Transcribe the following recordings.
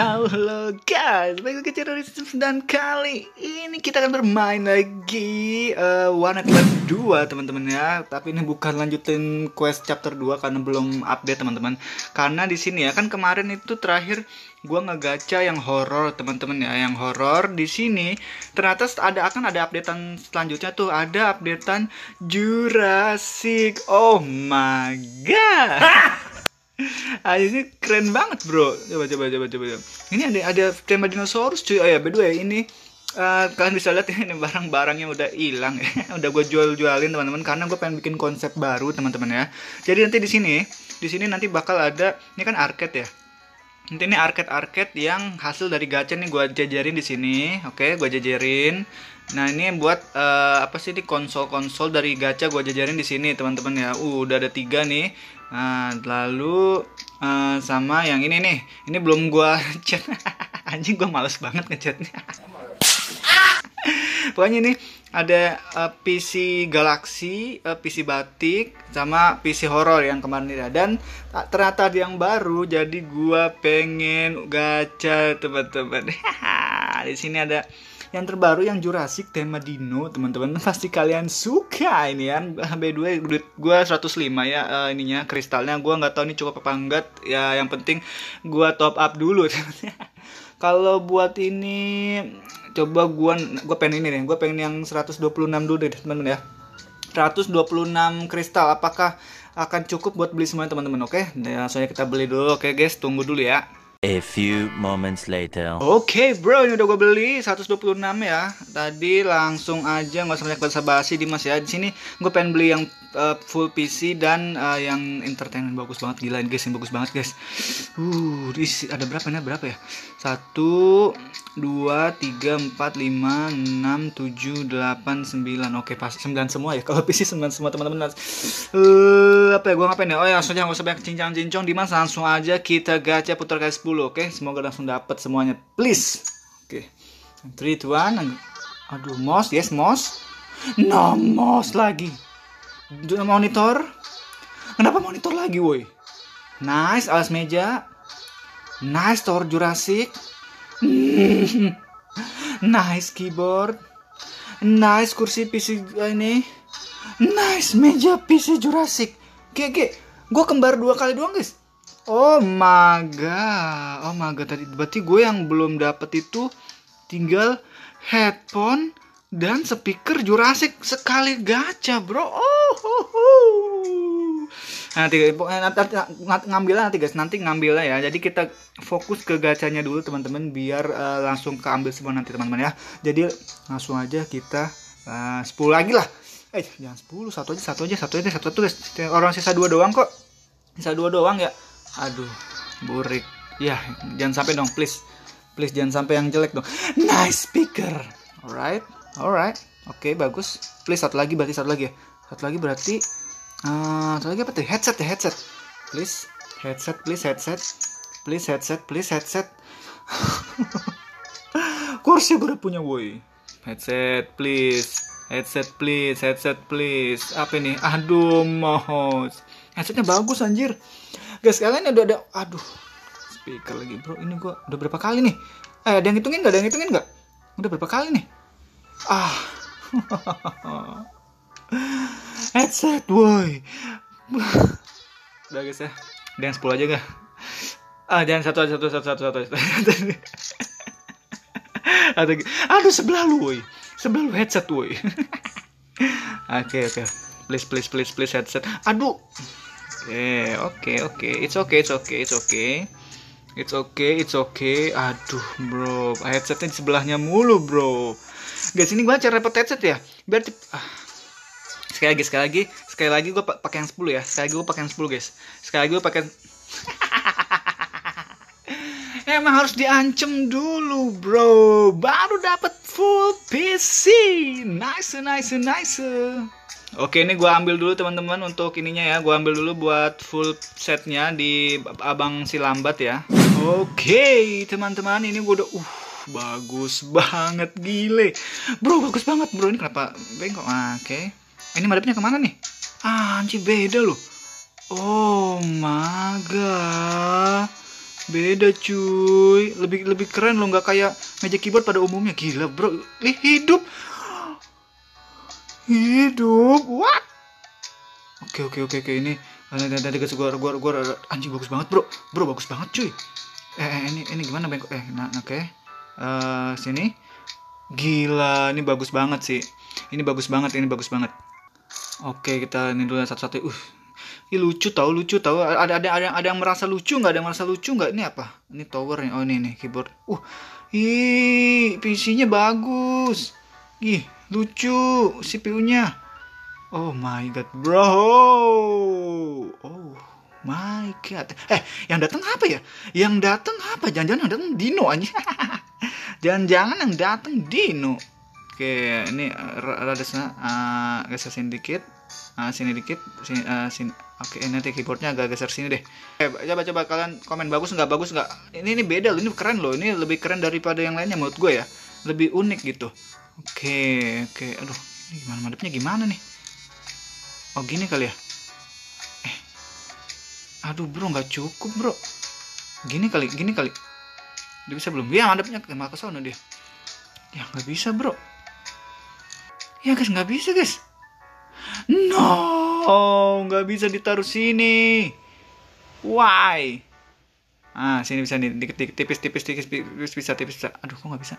Halo guys, balik lagi ke channel Rizky, dan kali ini kita akan bermain lagi One Night Live 2 teman-teman ya. Tapi ini bukan lanjutin quest chapter 2 karena belum update teman-teman. Karena di sini ya kan kemarin itu terakhir gua ngegacha yang horor teman-teman ya, yang horor di sini ternyata akan ada updatean selanjutnya tuh, ada updatean Jurassic. Oh my god. Ini keren banget bro. Coba. Ini ada tema dinosaurus cuy. Oh ya, by the way ini kalian bisa lihat ini barang-barangnya udah hilang ya. Udah gue jualin teman-teman karena gue pengen bikin konsep baru teman-teman ya. Jadi nanti di sini nanti bakal ada, ini kan arcade ya. Nanti ini arcade yang hasil dari gacha nih gue jajarin di sini. Oke, gue jajarin. Nah, ini buat apa sih, di konsol-konsol dari gacha gue jajarin di sini teman-teman ya. Udah ada 3 nih. Nah, lalu sama yang ini nih. Ini belum gua chat. Anjing, gua males banget ngechatnya. Pokoknya ini ada PC Galaxy, PC Batik, sama PC horror yang kemarin ini. Dan ternyata ada yang baru, jadi gua pengen gacha teman-teman. Di sini ada yang terbaru, yang Jurassic tema dino teman-teman. Pasti kalian suka ini kan. By the way, duit gue 105 ya ininya, kristalnya. Gue nggak tahu ini cukup apa enggak ya, yang penting gue top up dulu. Kalau buat ini coba gue pengen ini deh, gue pengen yang 126 dulu deh teman-teman ya. 126 kristal, apakah akan cukup buat beli semuanya teman-teman? Oke, nah, soalnya kita beli dulu. Oke guys, tunggu dulu ya. A few moments later. Oke bro, ini udah gue beli 126 ya. Tadi langsung aja, nggak usah banyak basa-basi Dimas ya. Di sini gue pengen beli yang full PC dan yang entertainment bagus banget, gila guys, yang bagus banget guys. Ada berapa nih? Berapa ya? 1, 2, 3, 4, 5, 6, 7, 8, 9. Oke, pasti 9 semua ya. Kalau PC 9 semua teman-teman. Apa ya, gue ngapain ya? Oh ya, langsung aja, nggak usah banyak cincang-cincong Dimas, langsung aja kita gacha putar kali 10. Oke, semoga langsung dapat semuanya, please. Oke, 3, 2, 1. Aduh, mouse, yes mouse. No mouse lagi. Monitor. Kenapa monitor lagi, woi? Nice, alas meja. Nice, tower Jurassic. Nice keyboard. Nice kursi PC ini. Nice meja PC Jurassic. Oke. Gue kembar 2 kali doang, guys. Oh my god, tadi berarti gue yang belum dapet itu tinggal headphone dan speaker Jurassic sekali gacha, bro. Nanti ngambilnya nanti guys, nanti ngambilnya ya. Jadi kita fokus ke gacanya dulu teman-teman, biar langsung keambil semua nanti teman-teman ya. Jadi langsung aja kita 10 lagi lah. Jangan 10, satu aja guys. Orang sisa 2 doang kok. Sisa 2 doang ya. Aduh, burik. Ya, jangan sampai dong, please. Please jangan sampai yang jelek dong. Nice speaker. Alright. Oke, bagus. Please satu lagi berarti. Satu lagi apa tuh? Headset. Please, headset. Kursi gue udah punya, woi. Headset, please. Apa ini? Aduh, mouse. Headsetnya bagus anjir. Guys, kalian udah ada, aduh, speaker lagi bro. Ini gua udah berapa kali nih? Ada yang hitungin nggak? Udah berapa kali nih? Headset, woi. Udah guys ya. Dan 10 aja gak? Jangan satu. Aduh, sebelah lu headset, woi. Oke. Please headset. Aduh. Oke. It's okay. Aduh, bro. Headsetnya di sebelahnya mulu, bro. Guys, ini gua cara repot headset ya. Biar sekali lagi gua pakai yang 10 ya. Sekali lagi gua pakai Emang harus diancem dulu, bro. Baru dapat full PC. Nice. Oke, ini gua ambil dulu teman-teman untuk ininya ya. Gua ambil dulu buat full setnya di Abang si lambat ya. Oke, teman-teman, ini gua udah bagus banget, gile. Bro, bagus banget, bro. Ini kenapa bengkok? Oke. Ini madepnya kemana nih? Anjir, beda loh. Oh my god. Beda cuy, lebih keren loh, nggak kayak meja keyboard pada umumnya. Gila bro, hidup, what? Oke, ini nanti gua anjing bagus banget bro bagus banget cuy. Ini gimana bengkok? Oke. Sini. Gila, ini bagus banget sih. Ini bagus banget. Oke, kita ini dulu satu-satu. Ini lucu tahu. Ada yang merasa lucu nggak? Ada yang merasa lucu nggak? Ini apa? Ini tower nih. Oh, ini keyboard. PC-nya bagus. Ih, lucu CPU-nya. Oh my god, bro. Oh my god. Yang datang apa ya? Jangan-jangan yang datang Dino aja. Jangan-jangan yang datang Dino. Oke, ini rada geser sini dikit. Sini dikit. Sini. Oke, nanti keyboardnya agak geser sini deh. Coba kalian komen bagus nggak? Ini beda loh, ini keren loh. Ini lebih keren daripada yang lainnya menurut gue ya. Lebih unik gitu. Oke. Aduh, ini gimana madepnya gimana nih? Oh gini kali ya. Aduh bro, nggak cukup bro. Gini kali. Dia bisa belum? Ya madepnya malah ke sono dia. Ya nggak bisa bro. Ya guys, nggak bisa guys. No, nggak bisa ditaruh sini. Why? Sini bisa nih, dikit tipis bisa. Aduh, kok nggak bisa?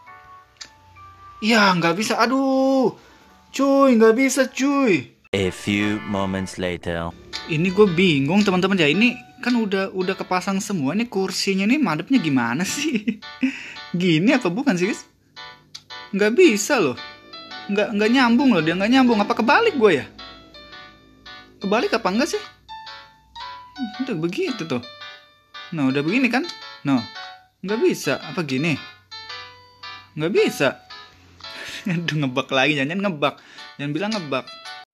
Ya nggak bisa. Aduh, cuy, nggak bisa cuy. A few moments later. Ini gue bingung teman-teman ya. Ini kan udah kepasang semua. Ini kursinya nih madepnya gimana sih? Gini apa bukan sih guys? Nggak bisa loh. Nggak nyambung loh, dia nggak nyambung. Apa kebalik gue ya? Kebalik apa enggak sih? Udah begitu tuh. Nah udah begini kan? No, nggak bisa. Apa gini? Nggak bisa. Aduh, ngebak lagi. Jangan ngebak. Jangan bilang ngebak.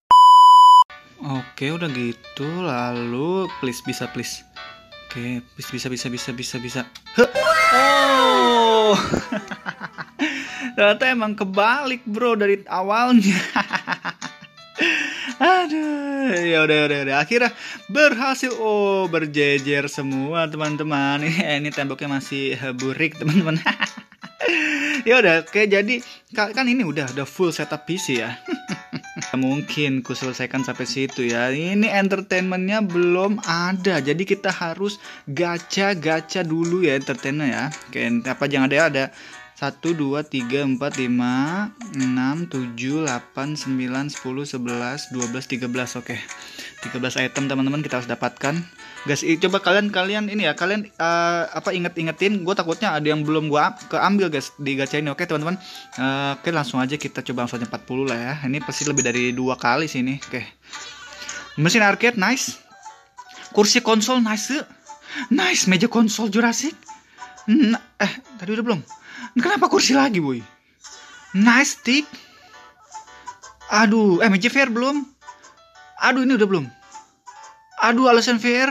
Oke, udah gitu. Lalu please. Oke, bisa. Oh. Ternyata emang kebalik bro dari awalnya. Aduh, ya udah. Akhirnya berhasil. Oh, berjejer semua teman-teman. Ini temboknya masih burik teman-teman. Ya udah, oke. Jadi kan ini udah full setup PC ya. Mungkin ku selesaikan sampai situ ya. Ini entertainmentnya belum ada, jadi kita harus gacha dulu ya entertainment ya. Oke, apa jangan ada 1, 2, 3, 4, 5, 6, 7, 8, 9, 10, 11, 12, 13. Oke. 13 item teman-teman kita harus dapatkan. Guys, coba kalian ini ya, ingetin. Gue takutnya ada yang belum gue keambil guys di gacha ini. Oke teman-teman. Oke, langsung aja kita coba langsung aja 40 lah ya. Ini pasti lebih dari 2 kali sih ini. Oke. Mesin arcade nice. Kursi konsol nice. Nice, meja konsol Jurassic. Tadi udah belum? Kenapa kursi lagi, boy? Nice stick. Aduh, meja VR belum? Aduh, ini udah belum? Aduh, alasan VR.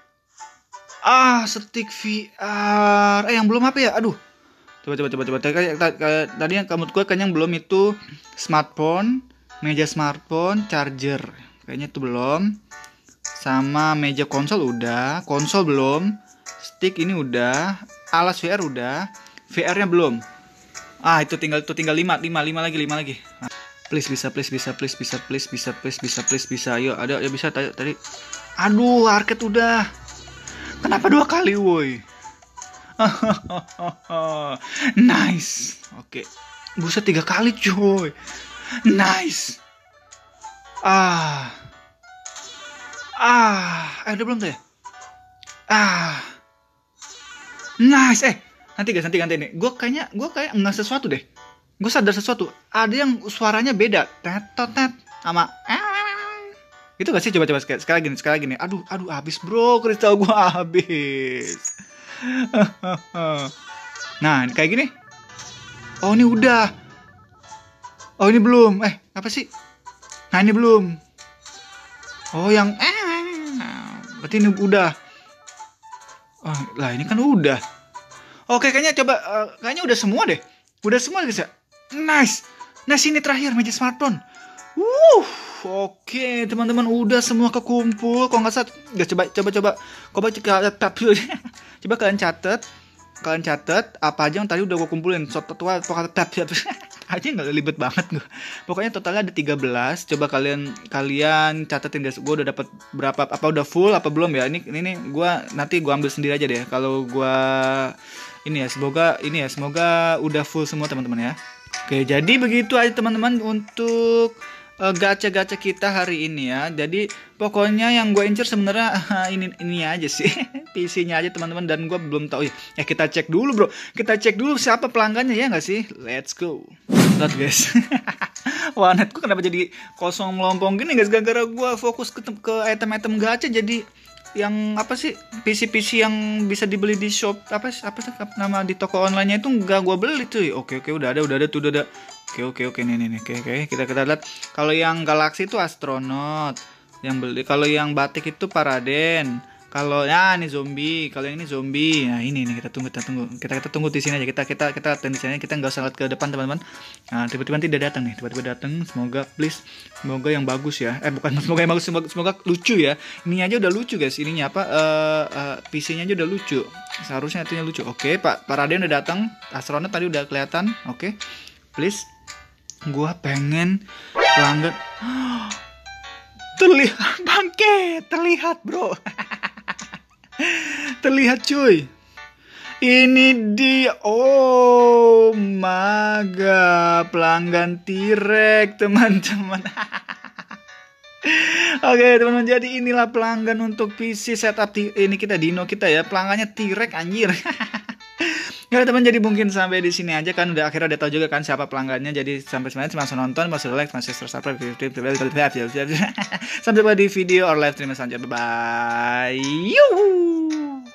Stick VR. Yang belum apa ya? Aduh. Coba. Tadi yang kamu gue kayaknya belum itu smartphone, meja smartphone, charger. Kayaknya itu belum. Sama meja konsol udah, konsol belum. Stick ini udah, alas VR udah. VR-nya belum. Itu tinggal 5 lagi. Please bisa. Ayo, ada ya bisa tadi. Aduh, arcade udah. Kenapa 2 kali, woi? Nice. Oke. Buset 3 kali, cuy. Nice. Udah belum tuh ya? Nice. Nanti nih. Gue kayak enggak sesuatu deh. Gue sadar sesuatu. Ada yang suaranya beda. Tet sama itu gak sih? Coba sekali gini. Aduh, habis bro, kristal gue habis. Nah, kayak gini. Oh, ini udah. Oh, ini belum. Apa sih? Nah, ini belum. Oh, yang berarti ini udah. Lah, ini kan udah. Oke, kayaknya kayaknya udah semua deh. Udah semua guys ya. Nice. Nah, sini terakhir meja smartphone. Oke teman-teman, udah semua kekumpul. Kalau nggak salah, coba coba kalian catat apa aja yang tadi udah gue kumpulin. Aja nggak ribet banget gue. Pokoknya totalnya ada 13. Coba kalian catetin guys. Gue udah dapat berapa? Apa udah full apa belum ya? Ini gue nanti gue ambil sendiri aja deh. Kalau gue semoga udah full semua teman-teman ya. Oke, jadi begitu aja teman-teman untuk gacha-gacha kita hari ini ya. Jadi pokoknya yang gue incer sebenarnya ini aja sih. PC-nya aja teman-teman, dan gue belum tahu ya. Kita cek dulu bro. Kita cek dulu siapa pelanggannya ya nggak sih? Let's go. Lihat guys. Warnetku kenapa jadi kosong melompong gini guys? Gara-gara gue fokus ke item-item gacha, jadi yang apa sih, PC yang bisa dibeli di shop apa sih nama di toko online-nya itu nggak gue beli tuh. Oke udah ada tuh udah. Oke nih. Oke, kita lihat. Kalau yang Galaxy itu Astronaut yang beli. Kalau yang Batik itu Paraden. Kalau ya ini zombie. Kalau yang ini zombie. Nah ini kita tunggu. Kita tunggu di sini aja. Kita di sini. Kita nggak usah lihat ke depan teman-teman. Nah tiba-tiba nanti dia datang nih. Semoga yang bagus ya. Bukan semoga yang bagus. Semoga lucu ya. Ini aja udah lucu guys. Ininya apa? PC-nya aja udah lucu. Seharusnya itunya lucu. Oke, Pak Paraden udah datang. Astronaut tadi udah kelihatan. Oke. Please. Gua pengen pelanggan. Terlihat bangke, terlihat bro. Terlihat cuy. Ini dia. Oh maga, pelanggan T-Rex teman-teman. Oke teman-teman, jadi inilah pelanggan untuk PC setup ini kita Dino kita ya. Pelanggannya T-Rex anjir. Ya teman, jadi mungkin sampai di sini aja kan, udah akhirnya udah tahu juga kan siapa pelanggannya. Jadi sampai sebenarnya cuma nonton, masih like, masih subscribe, sampai jumpa di video or live stream selanjutnya. Bye bye.